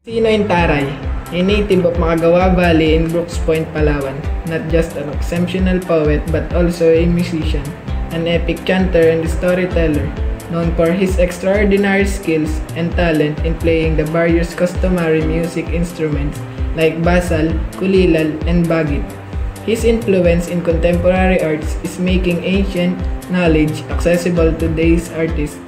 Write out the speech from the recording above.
Masino Intaray, a native of Makagawa Valley in Brooks Point, Palawan, not just an exceptional poet but also a musician, an epic chanter and storyteller, known for his extraordinary skills and talent in playing the various customary music instruments like basal, kulilal, and bagit. His influence in contemporary arts is making ancient knowledge accessible to today's artists